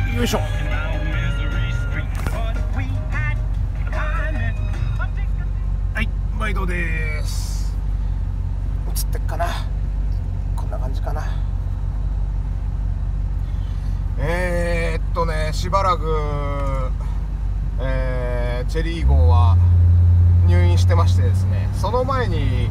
よいしょ。はい、毎度です。映ってっかな。こんな感じかな。しばらく、チェリー号は入院してましてですね、その前に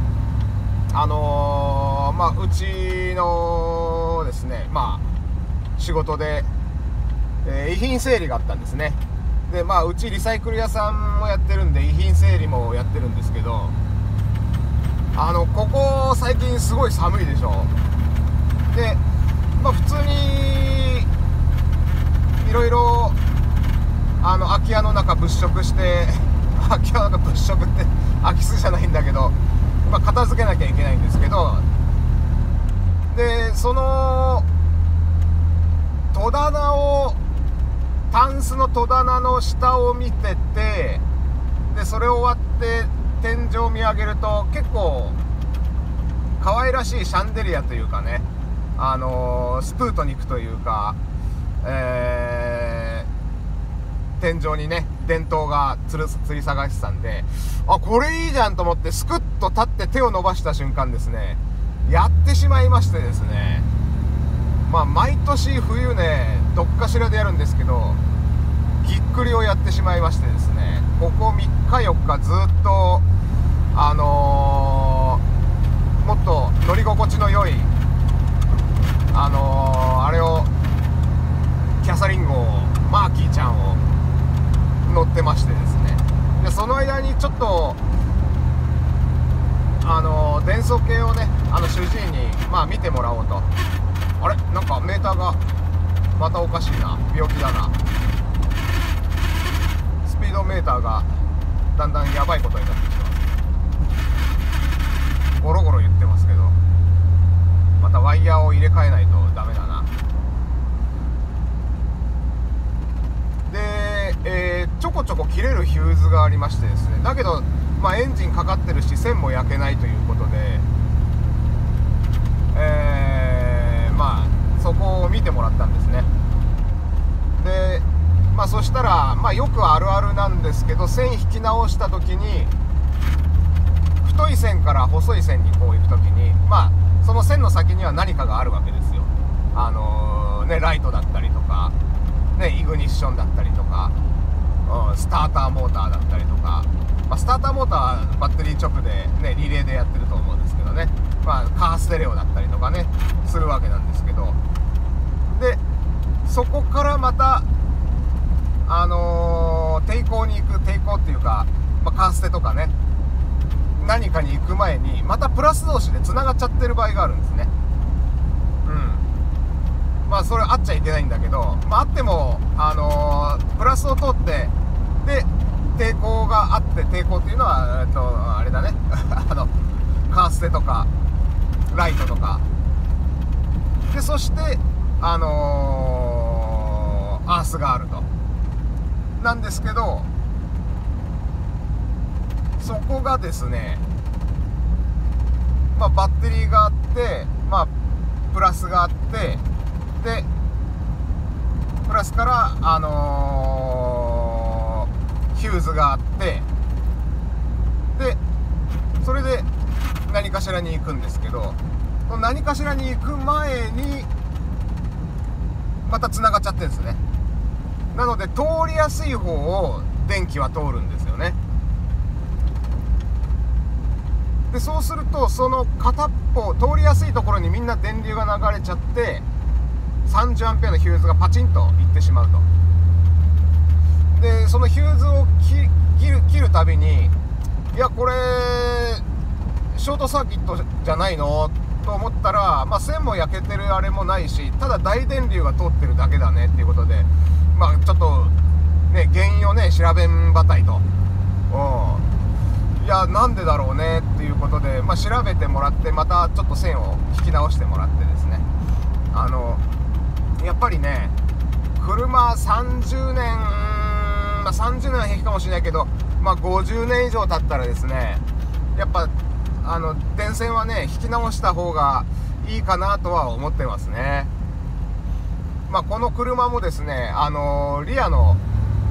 うちのですね、仕事で、遺品整理があったんですね。で、うちリサイクル屋さんもやってるんで、遺品整理もやってるんですけど、ここ最近すごい寒いでしょ。で、普通にいろいろ空き家の中物色して空き家の中物色って空き巣じゃないんだけど、片付けなきゃいけないんですけど、でその戸棚をタンスの戸棚の下を見てて、でそれを割って天井を見上げると結構可愛らしいシャンデリアというかね、スプートニクというか、天井にね電灯が吊り下がってたんで、これいいじゃんと思ってスクッと立って手を伸ばした瞬間ですね、やってしまいましてですね、毎年冬ねどっかしらでやるんですけど、ぎっくりをやってしまいましてですね、ここ3日4日ずっともっと乗り心地の良いあれをキャサリン号をマーキーちゃんを乗ってましてですね、でその間にちょっと伝送系をね主治医に見てもらおうと。あれなんかメーターがまたおかしいな、病気だな。スピードメーターがだんだんやばいことになってきてます。ゴロゴロ言ってますけど、またワイヤーを入れ替えないとダメだな。で、ちょこちょこ切れるヒューズがありましてですね、だけどエンジンかかってるし線も焼けないということで、そこを見てもらったんですね。でそしたら、よくあるあるなんですけど、線引き直した時に太い線から細い線にこう行く時に、その線の先には何かがあるわけですよ。ライトだったりとか、イグニッションだったりとか、スターターモーターだったりとか、スターターモーターはバッテリー直で、リレーでやってると思うんですけどね、カーステレオだったりとかねするわけなんですけど、でそこからまた抵抗に行く、抵抗っていうか、カーステとかね何かに行く前にまたプラス同士でつながっちゃってる場合があるんですね。それあっちゃいけないんだけど、あってもプラスを通ってで抵抗があって、抵抗っていうのはあれだねカーステとかライトとかで、そしてアースがあるとなんですけど、そこがですね、バッテリーがあって、プラスがあって、でプラスからヒューズがあって、でそれで何かしらに行くんですけど、何かしらに行く前にまた繋がっちゃってるんですね。なので通りやすい方を電気は通るんですよね。でそうするとその片っぽ通りやすいところにみんな電流が流れちゃって、30アンペアのヒューズがパチンといってしまうと。でそのヒューズを切るたびに、いやこれショートサーキットじゃないのと思ったら、線も焼けてるあれもないし、ただ大電流が通ってるだけだねっていうことで、ちょっとね原因をね調べんばたいと、いやなんでだろうねっていうことで、調べてもらって、またちょっと線を引き直してもらってですね、やっぱりね車30年、30年は平気かもしれないけど、50年以上経ったらですね、やっぱ電線はね引き直した方がいいかなとは思ってますね。 まあ、この車もですね、リアの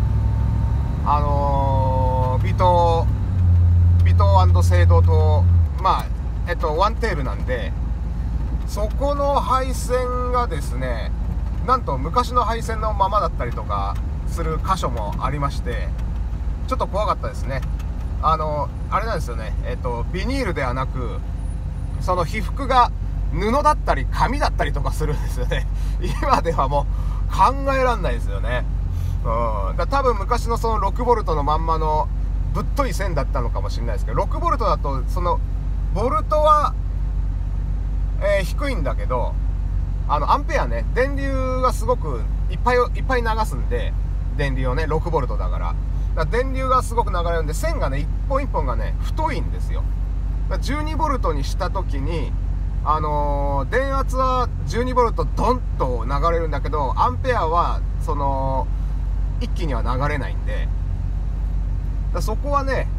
微糖精度と、まあワンテールなんで、そこの配線がですね、なんと昔の配線のままだったりとかする箇所もありまして、ちょっと怖かったですね。あれなんですよね、ビニールではなく、その被覆が布だったり紙だったりとかするんですよね。今ではもう考えらんないですよね。多分昔のその6ボルトのまんまのぶっとい線だったのかもしれないですけど、6ボルトだとそのボルトは、低いんだけど、アンペアね、電流がすごくいっぱい流すんで、電流をね、6ボルトだから電流がすごく流れるんで、線がね、一本一本がね、太いんですよ。12ボルトにした時に、電圧は12ボルトドンと流れるんだけど、アンペアはその一気には流れないんで、そこはね、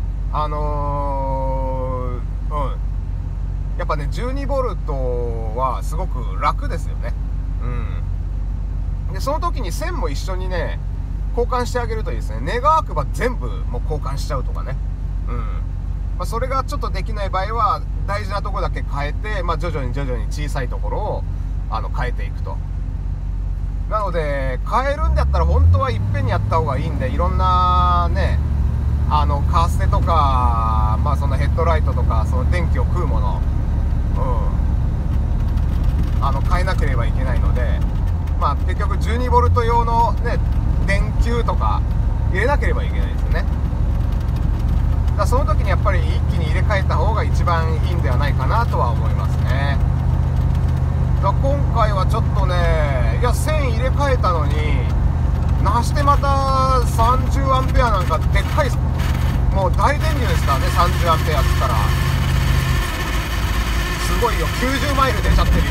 やっぱね、12ボルトはすごく楽ですよね。でその時に線も一緒にね、交換してあげるといいですね。願わくば全部もう交換しちゃうとかね。まあ、それがちょっとできない場合は、大事なところだけ変えて、まあ、徐々に小さいところを変えていくと。なので変えるんだったら本当はいっぺんにやった方がいいんで、いろんなね、カーステとか、まあ、そのヘッドライトとか、その電気を食うもの、変えなければいけないので、まあ、結局12ボルト用のね、電球とか入れなければいけないですよね。だからその時にやっぱり一気に入れ替えた方が一番いいんではないかなとは思いますね。だから今回はちょっとね、いや線入れ替えたのになしてまた30アンペアなんかでっかい、もう大電流ですからね。30アンペアっつったらすごいよ。90マイル出ちゃってるよ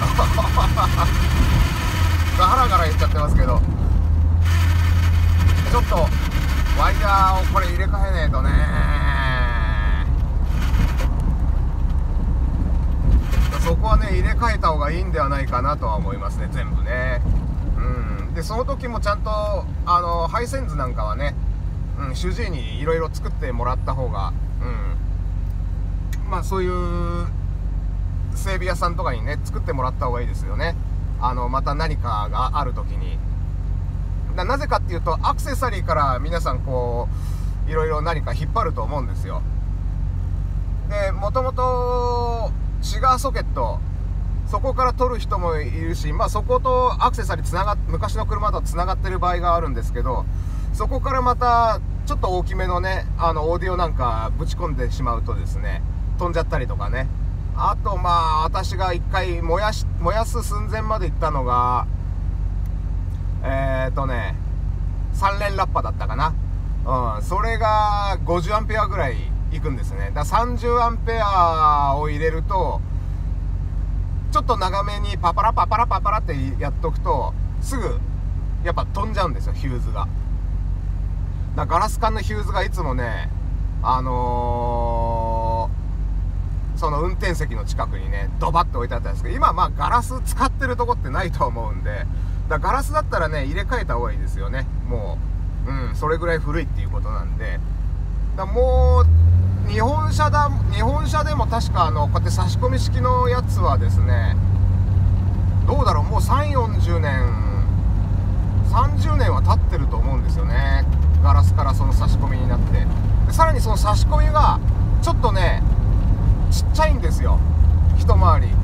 ガラガラ言っちゃってますけど、ちょっとワイヤーをこれ入れ替えないとね、そこはね、入れ替えた方がいいんではないかなとは思いますね、全部ね。でその時もちゃんと配線図なんかはね、主治医にいろいろ作ってもらった方が、まあそういう整備屋さんとかにね、作ってもらった方がいいですよね。また何かがある時に。なぜかっていうと、アクセサリーから皆さんこういろいろ何か引っ張ると思うんですよ。でもともとシガーソケット、そこから取る人もいるし、まあそことアクセサリー昔の車とつながってる場合があるんですけど、そこからまたちょっと大きめのね、オーディオなんかぶち込んでしまうとですね、飛んじゃったりとかね。あとまあ私が一回燃やす寸前まで行ったのが3連ラッパだったかな。それが50アンペアぐらいいくんですね。だから30アンペアを入れると、ちょっと長めにパパラってやっとくと、すぐやっぱ飛んじゃうんですよ、ヒューズが。だからガラス管のヒューズがいつもね、その運転席の近くにね、ドバッと置いてあったんですけど、今はまあガラス使ってるとこってないと思うんで、だからガラスだったらね、入れ替えた方がいいですよね。もう、それぐらい古いっていうことなんで。だもう日本車でも確かこうやって差し込み式のやつはですね、どうだろう、もう30年は経ってると思うんですよね。ガラスからその差し込みになって、でさらにその差し込みがちょっとね、ちっちゃいんですよ、一回り。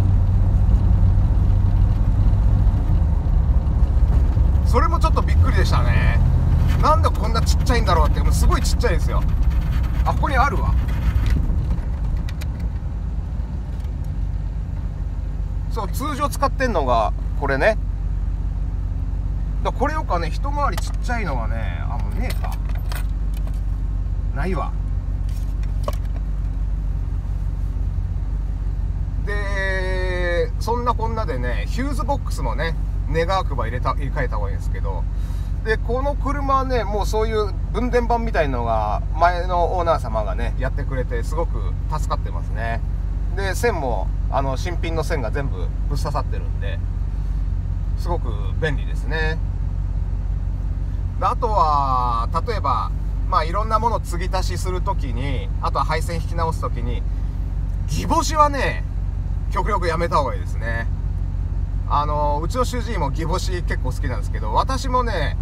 それもちょっとびっくりでしたね。なんでこんなちっちゃいんだろうって。もうすごいちっちゃいですよ。あ、ここにあるわ。そう、通常使ってんのがこれね。これよかね、一回りちっちゃいのはね、もうねえか、ないわ。でそんなこんなでね、ヒューズボックスもね、願わくば入れ替えた方がいいんですけど、でこの車はね、もうそういう分電盤みたいのが前のオーナー様がねやってくれて、すごく助かってますね。で線も新品の線が全部ぶっ刺さってるんで、 すごく便利ですね。であとは例えばいろんなもの継ぎ足しするときに、あとは配線引き直すときに、ギボシはね極力やめた方がいいですね。うちの主治医もギボシ結構好きなんですけど、私もね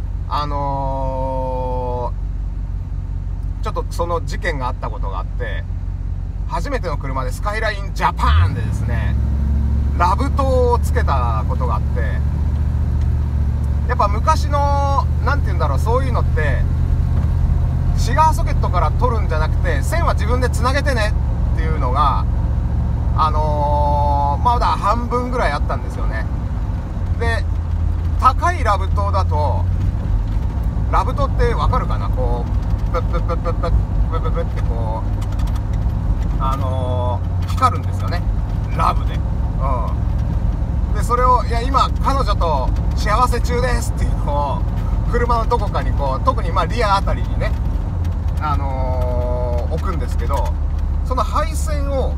ちょっとその事件があったことがあって、初めての車でスカイラインジャパンでですね、ラブトをつけたことがあって、やっぱ昔のなんて言うんだろう、そういうのってシガーソケットから取るんじゃなくて、線は自分でつなげてねっていうのがまだ半分ぐらいあったんですよね。で高いラブトだと、ラブトってわかるかな、こうプップップップップップップップッってこう光るんですよね、ラブで。でそれを今彼女と幸せ中ですっていうのを車のどこかにこう、特にリアあたりにね置くんですけど、その配線を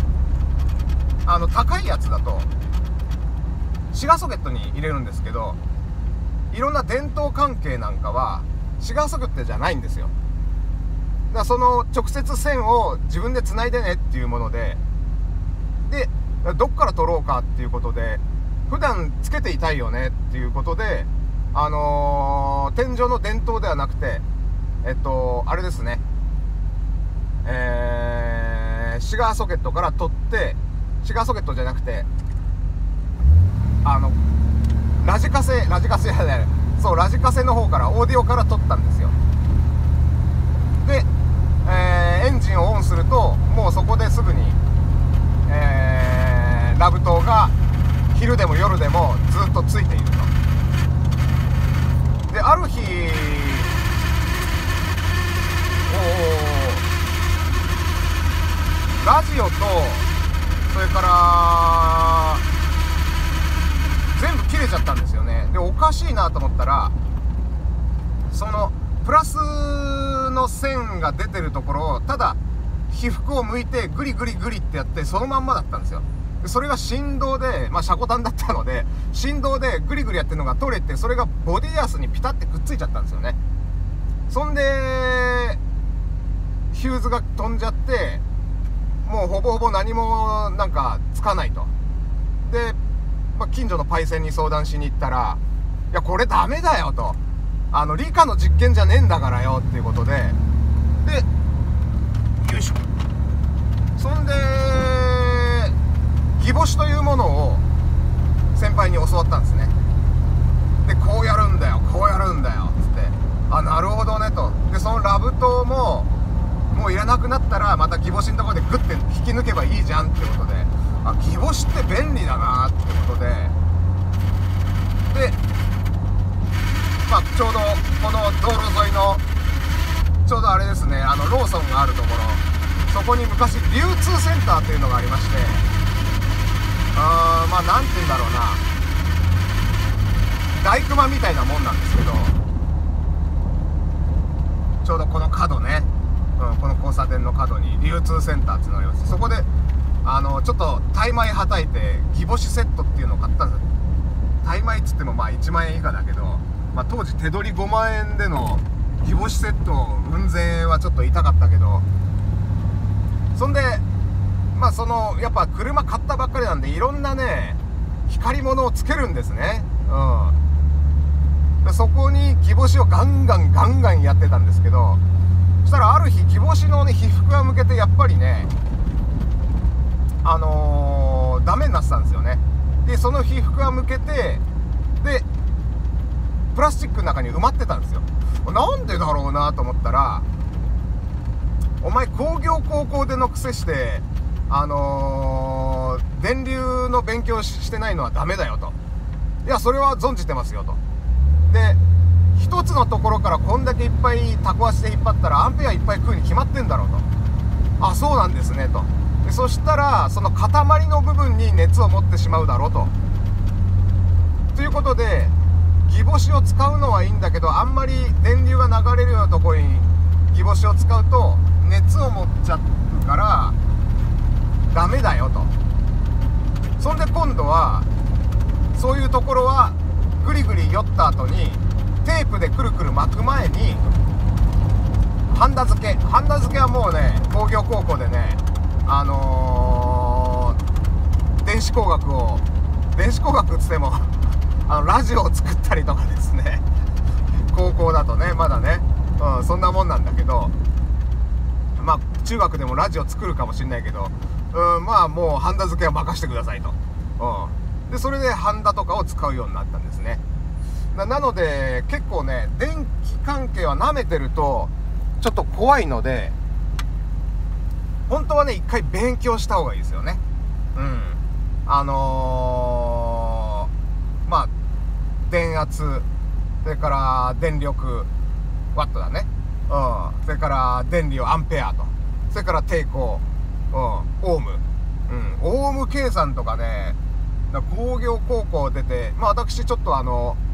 高いやつだとシガーソケットに入れるんですけど、いろんな電灯関係なんかはシガーソケットじゃないんですよ。だからその直接線を自分で繋いでねっていうもので、どっから取ろうかっていうことで、普段つけていたいよねっていうことで、天井の電灯ではなくてあれですね、シガーソケットから取って、シガーソケットじゃなくてラジカセじゃない、そうラジカセの方から、オーディオから取ったんですよ。で、エンジンをオンすると、もうそこですぐに、ラブ灯が昼でも夜でもずっとついていると。である日、ラジオとそれから全部切れちゃったんですよね。でおかしいなと思ったら、そのプラスの線が出てるところをただ被覆を向いてグリグリグリってやって、そのまんまだったんですよ。でそれが振動で、車庫端だったので振動でグリグリやってるのが取れて、それがボディアースにピタってくっついちゃったんですよね。そんでヒューズが飛んじゃって、もうほぼほぼ何もなんかつかないと。で、近所のパイセンに相談しに行ったら、いやこれダメだよと、理科の実験じゃねえんだからよっていうことで、よいしょ、そんでギボシというものを先輩に教わったんですね。でこうやるんだよこうやるんだよつって、なるほどねと。でそのラブ灯ももういらなくなったら、またギボシのところでグッて引き抜けばいいじゃんってことで、ギボシって便利だなってことで、ちょうどこの道路沿いのちょうどあれですね、ローソンがあるところ、そこに昔流通センターっていうのがありまして、なんて言うんだろうな、大熊みたいなもんなんですけど、ちょうどこの角ね、この交差点の角に流通センターっていうのがあります。そこでちょっとタイ米はたいてギボシセットっていうのを買ったんですよ。タイ米っつっても1万円以下だけど、当時手取り5万円でのギボシセット運勢はちょっと痛かったけど、そんでそのやっぱ車買ったばっかりなんで、いろんなね光り物をつけるんですね。でそこにギボシをガンガンやってたんですけど、そしたらある日ギボシのね被覆が向けて、やっぱりねダメになってたんですよね。でその被覆が向けて、でプラスチックの中に埋まってたんですよ。なんでだろうなと思ったら、お前工業高校でのくせして電流の勉強してないのはダメだよと。いやそれは存じてますよと。で一つのところからこんだけいっぱいタコ足で引っ張ったらアンペアいっぱい食うに決まってんだろうと。そうなんですねと。でそしたらその塊の部分に熱を持ってしまうだろうと。ということでギボシを使うのはいいんだけど、あんまり電流が流れるようなところにギボシを使うと熱を持っちゃうからダメだよと。そんで今度はそういうところはぐりぐり寄った後にテープでくるくる巻く前にハンダ付けはもうね、工業高校でね、電子工学っつってもラジオを作ったりとかですね、高校だとねまだね、そんなもんなんだけど、まあ中学でもラジオ作るかもしれないけど、まあもうハンダ付けは任せてくださいと、でそれでハンダとかを使うようになったんですね。なので結構ね、電気関係は舐めてるとちょっと怖いので、本当はね一回勉強した方がいいですよね。まあ電圧、それから電力ワットだね、それから電流アンペアと、それから抵抗、オーム、オーム計算とかね、工業高校出て、まあ私ちょっと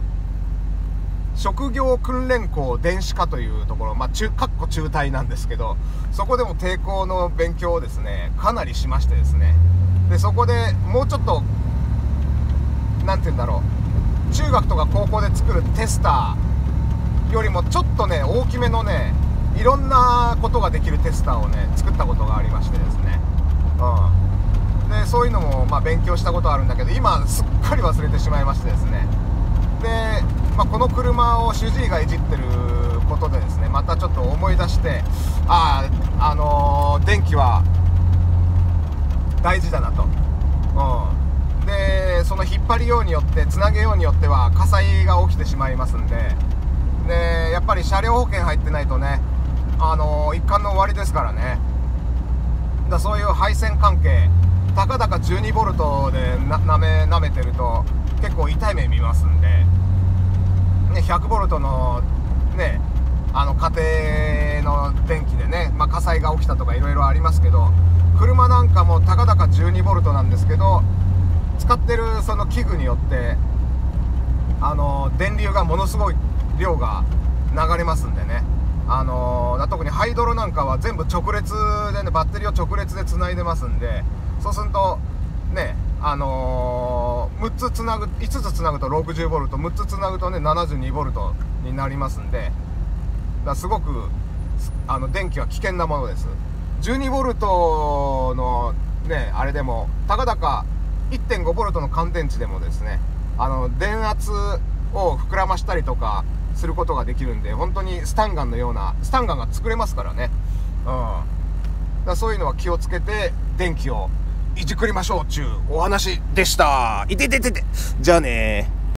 職業訓練校電子科というところ、まあ中退なんですけど、そこでも抵抗の勉強をですねかなりしましてですね、でそこでもうちょっとなんて言うんだろう、中学とか高校で作るテスターよりもちょっとね大きめのね、いろんなことができるテスターをね作ったことがありましてですね、でそういうのもまあ勉強したことあるんだけど、今すっかり忘れてしまいましてですね、で、まあ、この車を主治医がいじってることでですね、またちょっと思い出して、電気は大事だなと、でその引っ張りようによってつなげようによっては火災が起きてしまいますんで、でやっぱり車両保険入ってないとね、一貫の終わりですからね。そういう配線関係、たかだか12ボルトでなめてると結構痛い目見ますんで、ね、100ボルトのね、家庭の電気でね、まあ、火災が起きたとかいろいろありますけど、車なんかもたかだか12ボルトなんですけど、使ってるその器具によって電流がものすごい量が流れますんでね、特にハイドロなんかは全部直列でね、バッテリーを直列でつないでますんで、そうするとね、5つつなぐと60ボルト、6つつなぐとね72ボルトになりますんで、すごく電気は危険なものです。12ボルトのねあれでもたかだか 1.5 ボルトの乾電池でもですね、電圧を膨らましたりとかすることができるんで、本当にスタンガンが作れますからね。そういうのは気をつけて電気をいじくりましょうっちゅうお話でした。いてててて。じゃあねー。